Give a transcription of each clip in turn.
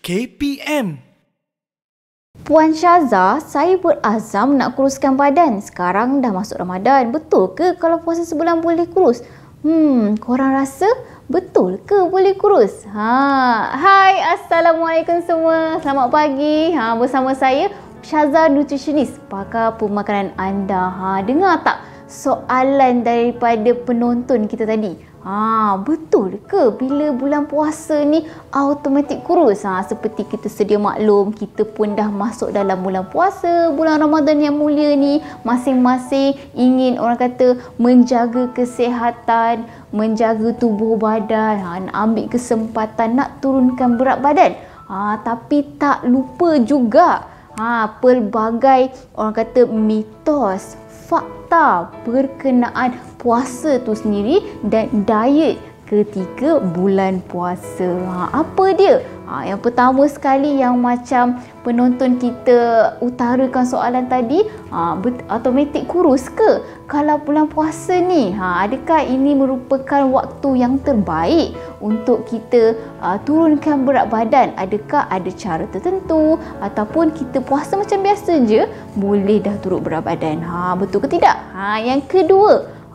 KPM. Puan Syaza, saya berazam nak kuruskan badan. Sekarang dah masuk Ramadan. Betul ke kalau puasa sebulan boleh kurus? Korang rasa betul ke boleh kurus? Hai, Assalamualaikum semua. Selamat pagi. Bersama saya Syaza nutritionist, pakar pemakanan anda. Dengar tak soalan daripada penonton kita tadi? Betul ke bila bulan puasa ni automatik kurus? Seperti kita sedia maklum, kita pun dah masuk dalam bulan puasa, bulan Ramadan yang mulia ni. Masing-masing ingin orang kata menjaga kesihatan, menjaga tubuh badan, nak ambil kesempatan nak turunkan berat badan. Tapi tak lupa juga pelbagai orang kata mitos, fakta berkenaan puasa tu sendiri dan diet ketika bulan puasa. Apa dia? Yang pertama sekali yang macam penonton kita utarakan soalan tadi, automatik kurus ke kalau bulan puasa ni? Adakah ini merupakan waktu yang terbaik untuk kita turunkan berat badan? Adakah ada cara tertentu ataupun kita puasa macam biasa je boleh dah turun berat badan? Betul ke tidak? Yang kedua,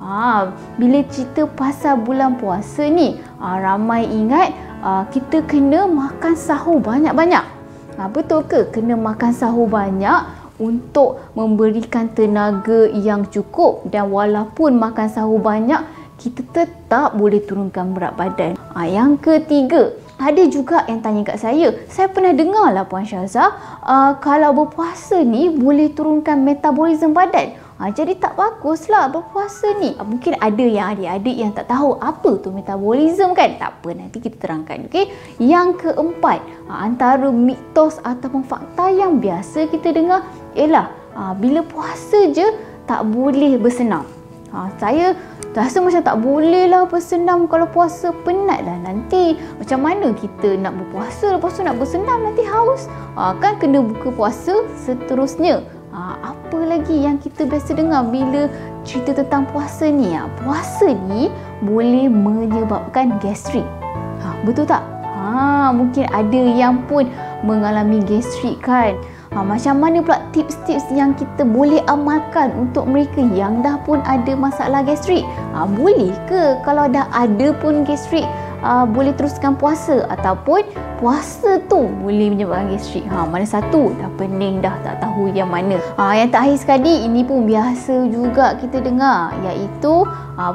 bila cerita pasal bulan puasa ni, ramai ingat kita kena makan sahur banyak-banyak. Betul ke kena makan sahur banyak untuk memberikan tenaga yang cukup, dan walaupun makan sahur banyak kita tetap boleh turunkan berat badan? Yang ketiga, ada juga yang tanya kat saya pernah dengar lah Puan Syaza, kalau berpuasa ni boleh turunkan metabolisme badan. Jadi tak baguslah berpuasa ni. Mungkin ada yang adik-adik yang tak tahu apa tu metabolisme kan? Tak apa, nanti kita terangkan. Okay? Yang keempat, antara mitos ataupun fakta yang biasa kita dengar ialah bila puasa je tak boleh bersenam. Saya rasa macam tak boleh lah bersenam kalau puasa, penat lah nanti. Macam mana kita nak berpuasa, lepas tu nak bersenam, nanti haus. Kan kena buka puasa seterusnya. Apa lagi yang kita biasa dengar bila cerita tentang puasa ni? Puasa ni boleh menyebabkan gastrik. Betul tak? Mungkin ada yang pun mengalami gastrik kan? Macam mana pula tips-tips yang kita boleh amalkan untuk mereka yang dah pun ada masalah gastrik? Boleh ke kalau dah ada pun gastrik boleh teruskan puasa, ataupun puasa tu boleh menyebabkan gastrik? Mana satu? Dah pening dah, tak tahu yang mana. Yang terakhir sekali, ini pun biasa juga kita dengar, iaitu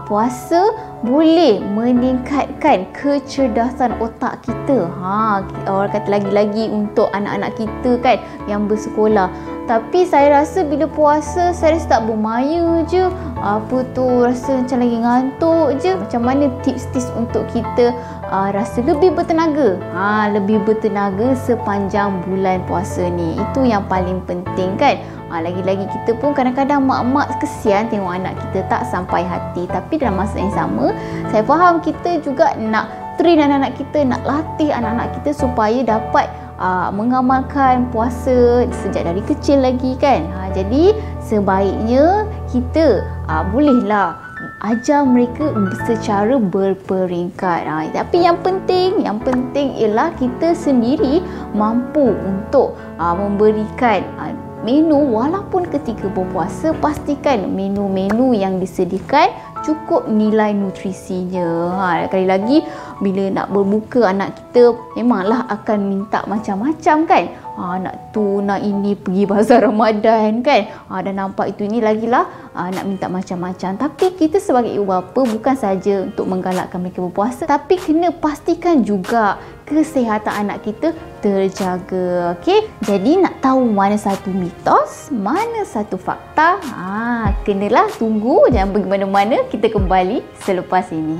puasa boleh meningkatkan kecerdasan otak kita. Orang kata lagi-lagi untuk anak-anak kita kan yang bersekolah. Tapi saya rasa bila puasa, saya rasa tak bermaya je. Apa tu, rasa macam lagi ngantuk je. Macam mana tips-tips untuk kita rasa lebih bertenaga? Lebih bertenaga sepanjang bulan puasa ni. Itu yang paling penting kan. Lagi-lagi kita pun kadang-kadang mak-mak kesian tengok anak kita tak sampai hati. Tapi dalam masa yang sama, saya faham kita juga nak train anak-anak kita, nak latih anak-anak kita supaya dapat mengamalkan puasa sejak dari kecil lagi kan. Jadi sebaiknya kita bolehlah ajar mereka secara berperingkat. Tapi yang penting ialah kita sendiri mampu untuk memberikan menu. Walaupun ketika berpuasa, pastikan menu-menu yang disediakan cukup nilai nutrisinya. Sekali lagi, bila nak berbuka, anak kita memanglah akan minta macam-macam kan. Nak tu, nak ini, pergi bazar Ramadan kan. Dan nampak itu ini lagilah nak minta macam-macam. Tapi kita sebagai ibu bapa bukan saja untuk menggalakkan mereka berpuasa, tapi kena pastikan juga kesihatan anak kita terjaga. Okey? Jadi nak tahu mana satu mitos, mana satu fakta, kenalah tunggu, jangan pergi mana-mana. Kita kembali selepas ini.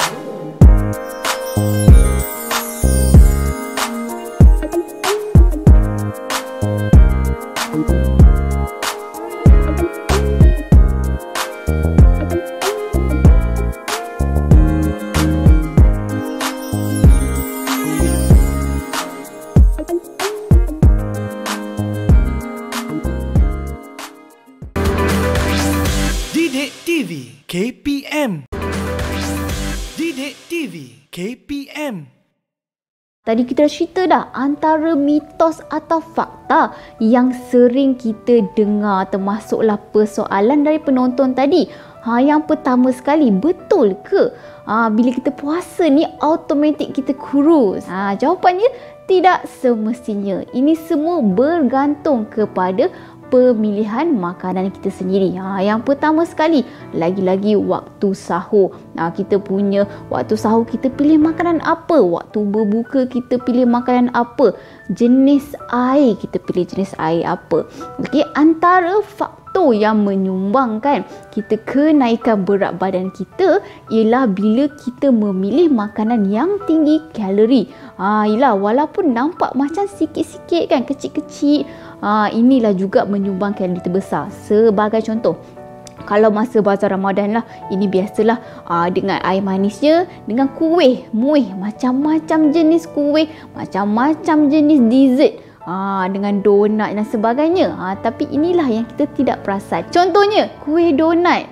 DidikTV KPM. DidikTV KPM. Tadi kita dah cerita dah antara mitos atau fakta yang sering kita dengar, termasuklah persoalan dari penonton tadi. Yang pertama sekali, betul ke bila kita puasa ni automatik kita kurus? Jawapannya tidak semestinya. Ini semua bergantung kepada pemilihan makanan kita sendiri. Yang pertama sekali, lagi-lagi waktu sahur. Kita punya waktu sahur, kita pilih makanan apa? Waktu berbuka kita pilih makanan apa? Jenis air, kita pilih jenis air apa? Okey, antara faktor yang menyumbangkan kita kenaikan berat badan kita ialah bila kita memilih makanan yang tinggi kalori. Ialah walaupun nampak macam sikit-sikit kan, kecil-kecil, inilah juga menyumbang kalori terbesar. Sebagai contoh, kalau masa bazar Ramadan lah, ini biasalah dengan air manisnya, dengan kuih, muih, macam-macam jenis kuih, macam-macam jenis dessert, dengan donat dan sebagainya. Tapi inilah yang kita tidak perasan. Contohnya, kuih donat.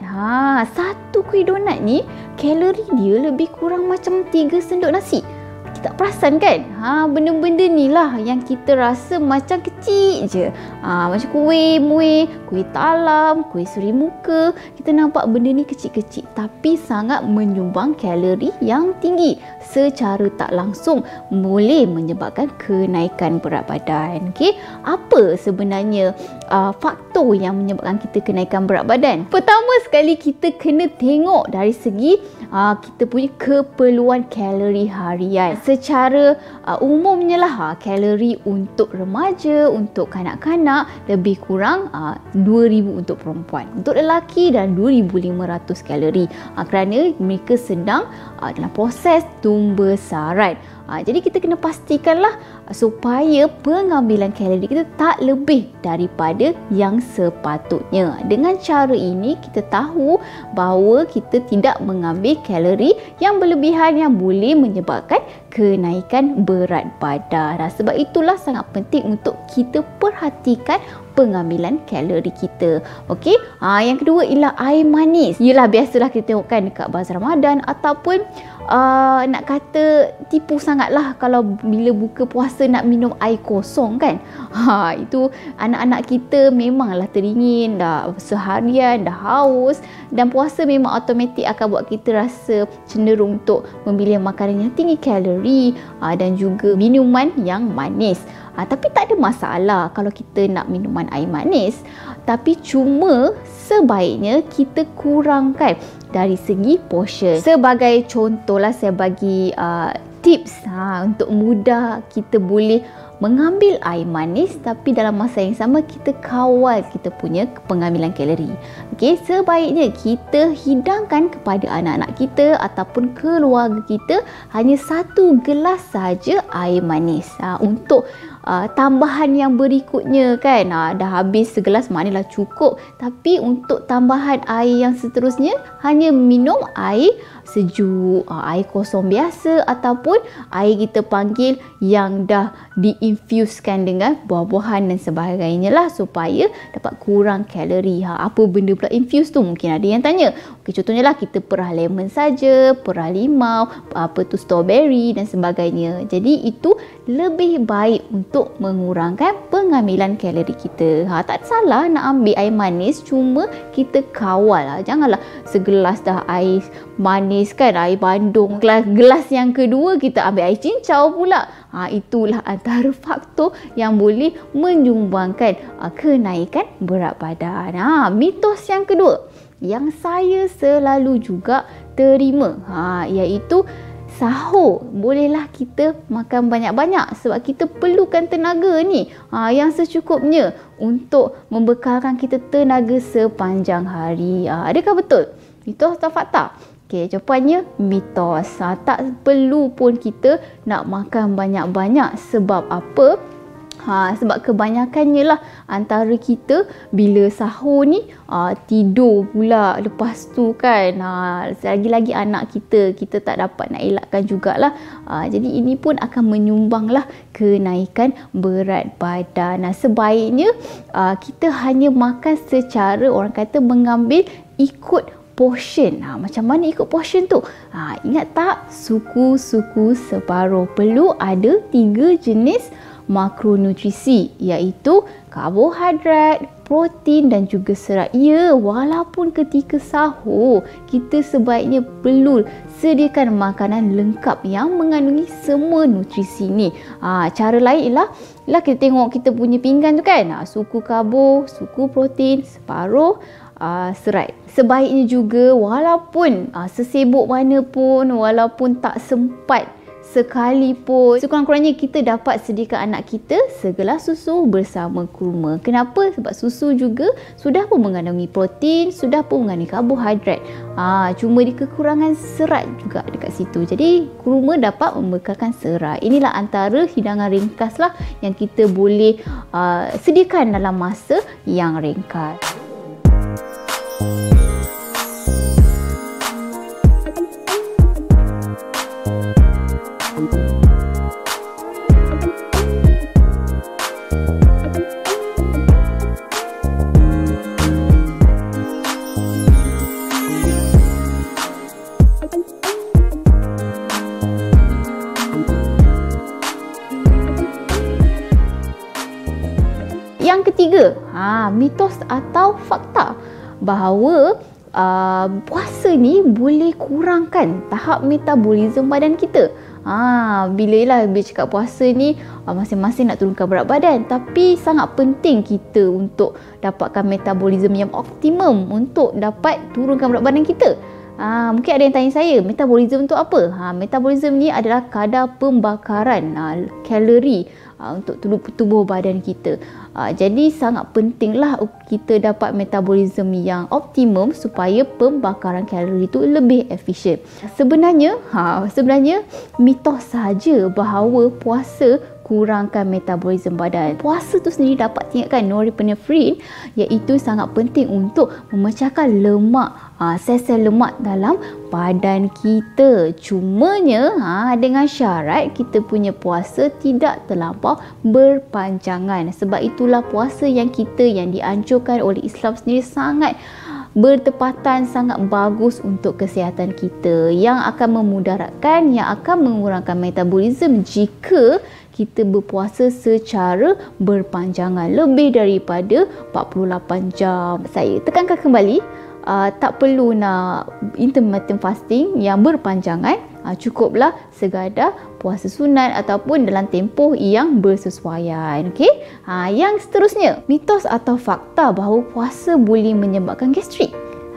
Satu kuih donat ni, kalori dia lebih kurang macam 3 sendok nasi. Kita tak perasan kan? Benda-benda ni lah yang kita rasa macam kecil je. Macam kuih muih, kuih talam, kuih suri muka. Kita nampak benda ni kecil-kecil, tapi sangat menyumbang kalori yang tinggi. Secara tak langsung boleh menyebabkan kenaikan berat badan. Okey, apa sebenarnya faktor yang menyebabkan kita kenaikan berat badan? Pertama sekali, kita kena tengok dari segi kita punya keperluan kalori harian. Secara umumnya lah, kalori untuk remaja, untuk kanak-kanak lebih kurang 2,000 untuk perempuan, untuk lelaki dan 2,500 kalori, kerana mereka sedang dalam proses pembesaran. Jadi kita kena pastikanlah supaya pengambilan kalori kita tak lebih daripada yang sepatutnya. Dengan cara ini kita tahu bahawa kita tidak mengambil kalori yang berlebihan yang boleh menyebabkan kenaikan berat badan. Sebab itulah sangat penting untuk kita perhatikan pengambilan kalori kita. Okey, yang kedua ialah air manis. Yelah, biasalah kita tengok kan dekat bazar Ramadan ataupun nak kata tipu sangatlah kalau bila buka puasa nak minum air kosong kan. Itu anak-anak kita memanglah teringin, dah seharian dah haus, dan puasa memang automatik akan buat kita rasa cenderung untuk memilih makanan yang tinggi kalori dan juga minuman yang manis. Tapi tak ada masalah kalau kita nak minuman air manis, tapi cuma sebaiknya kita kurangkan dari segi portion. Sebagai contohlah, saya bagi tips untuk mudah kita boleh mengambil air manis, tapi dalam masa yang sama kita kawal kita punya pengambilan kalori. Okey, sebaiknya kita hidangkan kepada anak-anak kita ataupun keluarga kita hanya 1 gelas saja air manis. Untuk tambahan yang berikutnya kan, dah habis segelas maknanya cukup, tapi untuk tambahan air yang seterusnya hanya minum air sejuk, air kosong biasa ataupun air kita panggil yang dah diinfuskan dengan buah-buahan dan sebagainya lah, supaya dapat kurang kalori. Apa benda pula infuse tu? Mungkin ada yang tanya. Okey, contohnya lah kita perah lemon saja, perah limau, strawberry dan sebagainya. Jadi itu lebih baik untuk mengurangkan pengambilan kalori kita. Tak salah nak ambil air manis, cuma kita kawal. Janganlah segelas dah air manis kan, air bandung, gelas yang kedua kita ambil air cincau pula. Itulah antara faktor yang boleh menyumbangkan kenaikan berat badan. Mitos yang kedua yang saya selalu juga terima, iaitu sahur bolehlah kita makan banyak-banyak sebab kita perlukan tenaga ni yang secukupnya untuk membekalkan kita tenaga sepanjang hari. Adakah betul? Mitos atau fakta? Okey, jawapannya mitos. Tak perlu pun kita nak makan banyak-banyak. Sebab apa? Sebab kebanyakannya lah antara kita bila sahur ni tidur pula lepas tu kan. Lagi-lagi anak kita tak dapat nak elakkan jugalah. Jadi ini pun akan menyumbanglah kenaikan berat badan. Sebaiknya kita hanya makan secara orang kata mengambil ikut portion. Macam mana ikut portion tu? Ingat tak? Suku-suku separuh. Perlu ada 3 jenis makronutrisi, iaitu karbohidrat, protein dan juga serat. Ya, walaupun ketika sahur kita sebaiknya perlu sediakan makanan lengkap yang mengandungi semua nutrisi ni. Cara lain ialah kita tengok kita punya pinggan tu kan, suku karbo, suku protein, separuh serat. Sebaiknya juga walaupun sesibuk mana pun, walaupun tak sempat sekalipun, sekurang-kurangnya kita dapat sediakan anak kita segelas susu bersama kurma. Kenapa? Sebab susu juga sudah pun mengandungi protein, sudah pun mengandungi karbohidrat. Cuma di kekurangan serat juga dekat situ. Jadi kurma dapat membekalkan serat. Inilah antara hidangan ringkas lah yang kita boleh sediakan dalam masa yang ringkas. Yang ketiga, mitos atau fakta bahawa puasa ni boleh kurangkan tahap metabolisme badan kita. Bila cakap puasa ni masing-masing nak turunkan berat badan, tapi sangat penting kita untuk dapatkan metabolisme yang optimum untuk dapat turunkan berat badan kita. Mungkin ada yang tanya saya, metabolisme tu apa? Metabolisme ni adalah kadar pembakaran kalori untuk tubuh badan kita. Jadi sangat pentinglah kita dapat metabolisme yang optimum supaya pembakaran kalori itu lebih efisien. Sebenarnya mitos sahaja bahawa puasa kurangkan metabolisme badan. Puasa tu sendiri dapat tingkatkan norepinephrine, iaitu sangat penting untuk memecahkan lemak, sel-sel lemak dalam badan kita. Cumanya dengan syarat kita punya puasa tidak terlampau berpanjangan. Sebab itulah puasa yang dianjurkan oleh Islam sendiri sangat bertepatan, sangat bagus untuk kesihatan kita, yang akan memudaratkan, yang akan mengurangkan metabolisme jika kita berpuasa secara berpanjangan lebih daripada 48 jam. Saya tekankan kembali, tak perlu nak intermittent fasting yang berpanjangan, cukuplah sekadar puasa sunat ataupun dalam tempoh yang bersesuaian. Okey. Yang seterusnya, mitos atau fakta bahawa puasa boleh menyebabkan gastrik.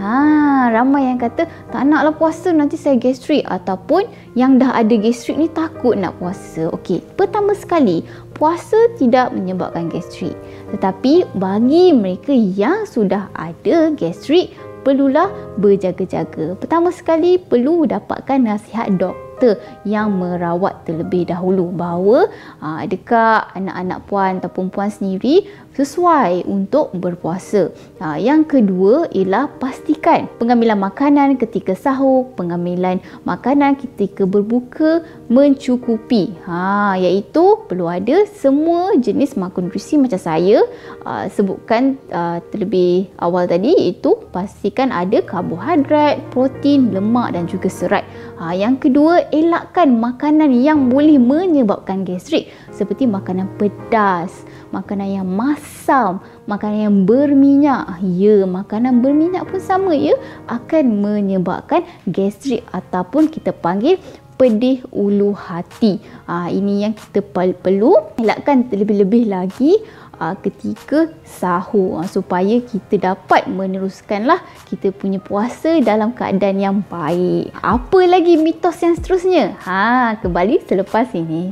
Ramai yang kata tak naklah puasa nanti saya gastrik, ataupun yang dah ada gastrik ni takut nak puasa. Okey, pertama sekali, puasa tidak menyebabkan gastrik. Tetapi bagi mereka yang sudah ada gastrik, perlulah berjaga-jaga. Pertama sekali perlu dapatkan nasihat doktor yang merawat terlebih dahulu bahawa adakah anak-anak puan ataupun puan sendiri sesuai untuk berpuasa. Yang kedua ialah pastikan pengambilan makanan ketika sahur, pengambilan makanan ketika berbuka mencukupi. Iaitu perlu ada semua jenis makronutrisi macam saya sebutkan terlebih awal tadi, iaitu pastikan ada karbohidrat, protein, lemak dan juga serat. Yang kedua, elakkan makanan yang boleh menyebabkan gastrik seperti makanan pedas, makanan yang masam, makanan yang berminyak. Ya, makanan berminyak pun sama akan menyebabkan gastrik ataupun kita panggil pedih ulu hati. Ini yang kita perlu elakkan terlebih-lebih lagi ketika sahur, supaya kita dapat meneruskanlah kita punya puasa dalam keadaan yang baik. Apa lagi mitos yang seterusnya? Kembali selepas ini.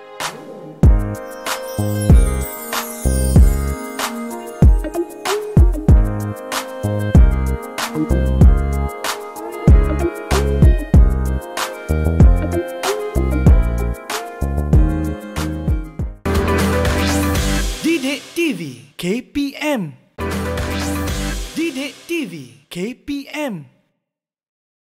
DidikTV KPM. DidikTV KPM.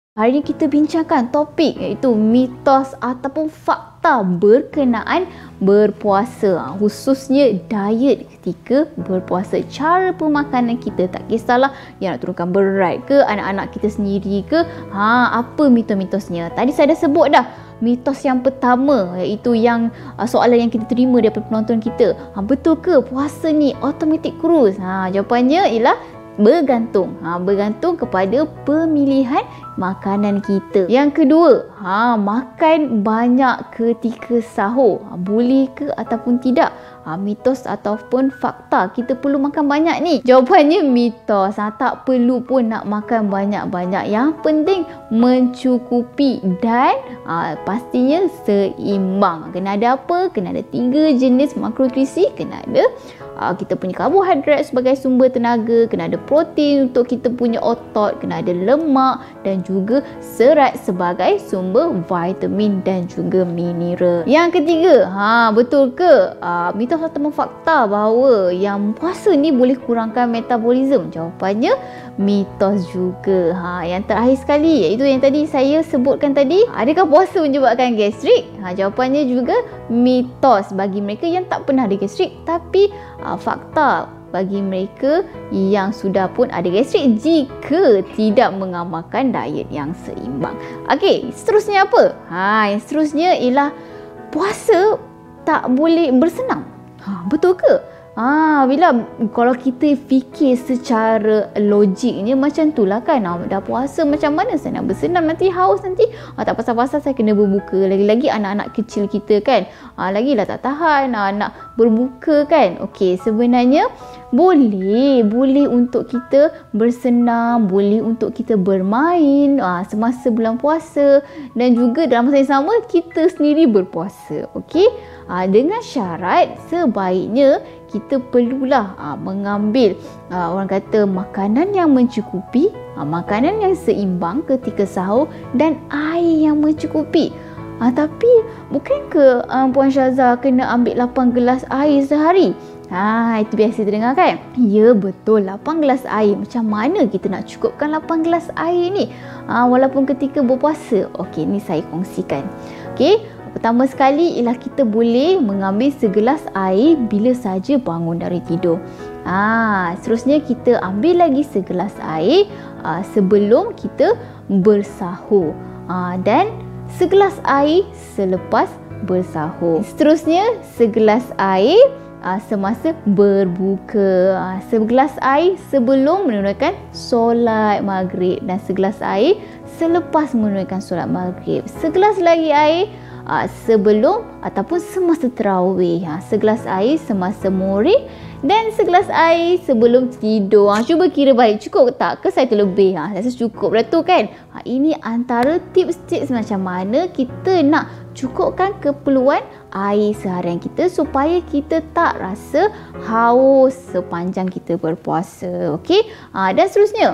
Hari ini kita bincangkan topik iaitu mitos ataupun fakta berkenaan berpuasa, khususnya diet ketika berpuasa. Cara pemakanan kita, tak kisahlah yang nak turunkan berat ke, anak-anak kita sendiri ke, apa mitos-mitosnya. Tadi saya dah sebut dah. Mitos yang pertama iaitu yang soalan yang kita terima daripada penonton kita. Betul ke puasa ni automatic kurus? Jawapannya ialah bergantung. Bergantung kepada pemilihan makanan kita. Yang kedua, makan banyak ketika sahur. Boleh ke ataupun tidak? Mitos ataupun fakta kita perlu makan banyak ni? Jawapannya mitos. Tak perlu pun nak makan banyak-banyak. Yang penting mencukupi dan pastinya seimbang. Kena ada apa? Kena ada 3 jenis makronutrisi. Kena ada kita punya karbohidrat sebagai sumber tenaga, kena ada protein untuk kita punya otot, kena ada lemak dan juga serat sebagai sumber vitamin dan juga mineral. Yang ketiga, betul ke mitos atau fakta bahawa yang puasa ni boleh kurangkan metabolism? Jawapannya mitos juga. Yang terakhir sekali iaitu yang tadi saya sebutkan tadi, adakah puasa menyebabkan gastrik? Jawapannya juga mitos bagi mereka yang tak pernah ada gastrik, tapi fakta bagi mereka yang sudah pun ada gastrik jika tidak mengamalkan diet yang seimbang. Okey, seterusnya apa? Yang seterusnya ialah puasa tak boleh bersenam. Betul ke? Bila kalau kita fikir secara logiknya macam tu lah kan. Dah puasa macam mana saya nak bersenam, nanti haus nanti. Tak pasal-pasal saya kena berbuka. Lagi-lagi anak-anak kecil kita kan. Lagilah tak tahan nak berbuka kan. Okey, sebenarnya boleh untuk kita bersenam, boleh untuk kita bermain semasa bulan puasa, dan juga dalam masa yang sama kita sendiri berpuasa. Okey, dengan syarat sebaiknya kita perlulah mengambil orang kata makanan yang mencukupi, makanan yang seimbang ketika sahur dan air yang mencukupi. Tapi bukan ke Puan Syaza kena ambil 8 gelas air sehari? Itu biasa terdengar kan? Ya, betul, 8 gelas air. Macam mana kita nak cukupkan 8 gelas air ni walaupun ketika berpuasa? Okey, ni saya kongsikan. Okey, pertama sekali ialah kita boleh mengambil segelas air bila saja bangun dari tidur. Seterusnya kita ambil lagi segelas air sebelum kita bersahur. Dan segelas air selepas bersahur. Seterusnya segelas air semasa berbuka. Segelas air sebelum menunaikan solat maghrib dan segelas air selepas menunaikan solat maghrib. Segelas lagi air sebelum ataupun semasa tarawih. Segelas air semasa murid dan segelas air sebelum tidur. Cuba kira balik, cukup tak ke saya terlebih? Saya rasa cukup dah tu kan. Ini antara tips-tips macam mana kita nak cukupkan keperluan air seharian kita supaya kita tak rasa haus sepanjang kita berpuasa. Okey, dan seterusnya,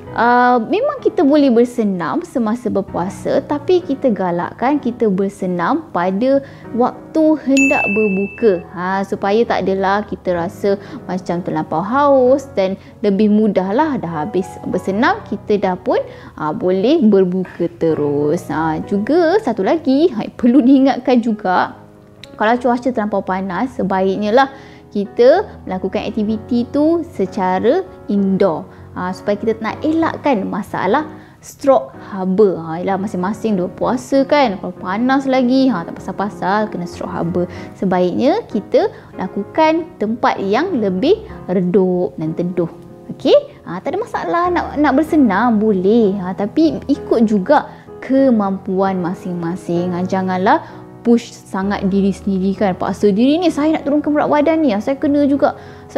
memang kita boleh bersenam semasa berpuasa, tapi kita galakkan kita bersenam pada waktu hendak berbuka, supaya tak adalah kita rasa macam terlampau haus dan lebih mudahlah dah habis bersenam kita dah pun boleh berbuka terus. Juga satu lagi perlu diingatkan juga, kalau cuaca terlampau panas, sebaiknya lah kita melakukan aktiviti tu secara indoor. Supaya kita nak elakkan masalah stroke haba. Ialah masing-masing dua puasa kan, kalau panas lagi tak pasal-pasal kena stroke haba. Sebaiknya kita lakukan tempat yang lebih redup dan teduh. Okey, tak ada masalah nak bersenam boleh, tapi ikut juga kemampuan masing-masing. Janganlah push sangat diri sendiri kan, paksa diri ni saya nak turunkan berat badan ni, saya kena juga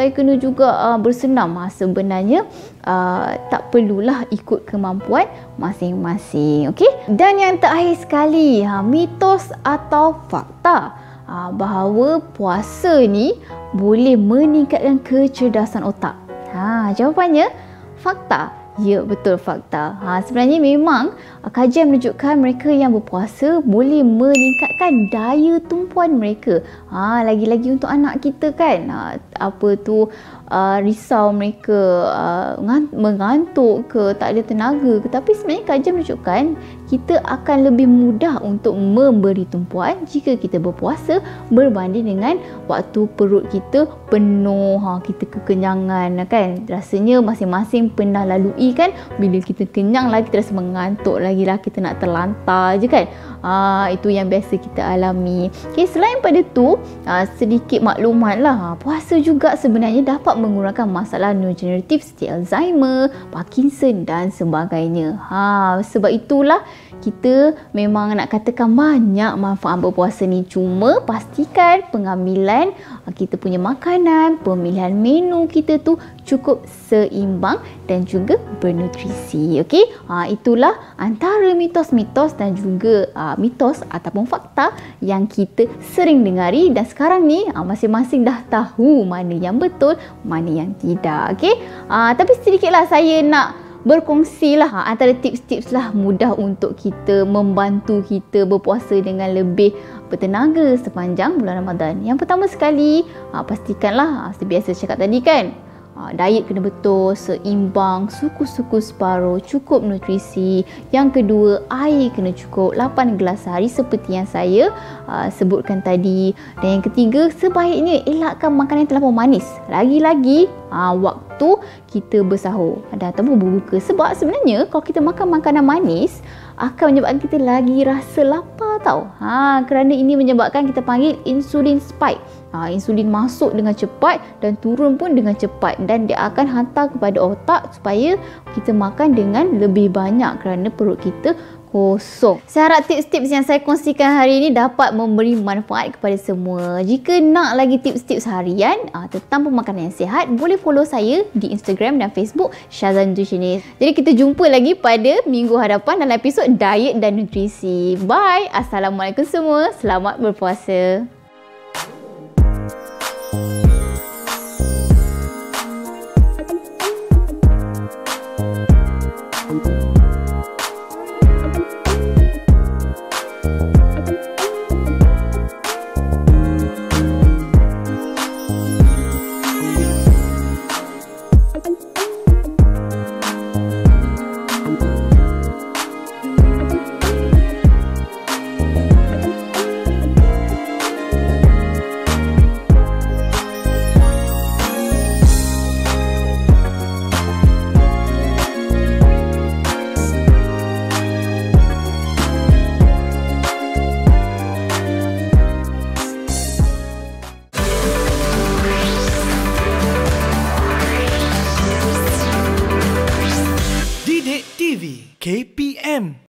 bersenam. Sebenarnya tak perlulah, ikut kemampuan masing-masing. Okey, dan yang terakhir sekali, mitos atau fakta bahawa puasa ni boleh meningkatkan kecerdasan otak. Jawapannya fakta. Ya, betul, fakta. Sebenarnya memang kajian menunjukkan mereka yang berpuasa boleh meningkatkan daya tumpuan mereka. Lagi-lagi untuk anak kita kan. risau mereka mengantuk ke, tak ada tenaga ke. Tapi sebenarnya kajian menunjukkan kita akan lebih mudah untuk memberi tumpuan jika kita berpuasa berbanding dengan waktu perut kita penuh, kita kekenyangan kan. Rasanya masing-masing pernah lalui kan, bila kita kenyang lagi kita rasa mengantuk lagi lah, kita nak terlantar je kan. Itu yang biasa kita alami. Okay, selain pada tu, sedikit maklumat lah, puasa juga sebenarnya dapat mengurangkan masalah neurodegeneratif seperti Alzheimer, Parkinson dan sebagainya. Sebab itulah kita memang nak katakan banyak manfaat berpuasa ni. Cuma pastikan pengambilan kita punya makanan, pemilihan menu kita tu cukup seimbang dan juga bernutrisi. Okey, itulah antara mitos-mitos dan juga mitos ataupun fakta yang kita sering dengari, dan sekarang ni masing-masing dah tahu mana yang betul, mana yang tidak. Okey, tapi sedikitlah saya nak berkongsi lah antara tips-tips lah mudah untuk kita membantu kita berpuasa dengan lebih bertenaga sepanjang bulan Ramadan. Yang pertama sekali, pastikanlah sebiasa cakap tadi kan, diet kena betul, seimbang, suku-suku separuh, cukup nutrisi. Yang kedua, air kena cukup 8 gelas sehari seperti yang saya sebutkan tadi. Dan yang ketiga, sebaiknya elakkan makanan yang terlampau manis. Lagi-lagi waktu kita bersahur ataupun berbuka. Sebab sebenarnya kalau kita makan makanan manis akan menyebabkan kita lagi rasa lapar tau. Kerana ini menyebabkan kita panggil insulin spike. Insulin masuk dengan cepat dan turun pun dengan cepat, dan dia akan hantar kepada otak supaya kita makan dengan lebih banyak kerana perut kita kosong. Saya harap tips-tips yang saya kongsikan hari ini dapat memberi manfaat kepada semua. Jika nak lagi tips-tips harian tentang pemakanan yang sihat, boleh follow saya di Instagram dan Facebook Syazan Nutritionist. Jadi kita jumpa lagi pada minggu hadapan dalam episod diet dan nutrisi. Bye. Assalamualaikum semua. Selamat berpuasa.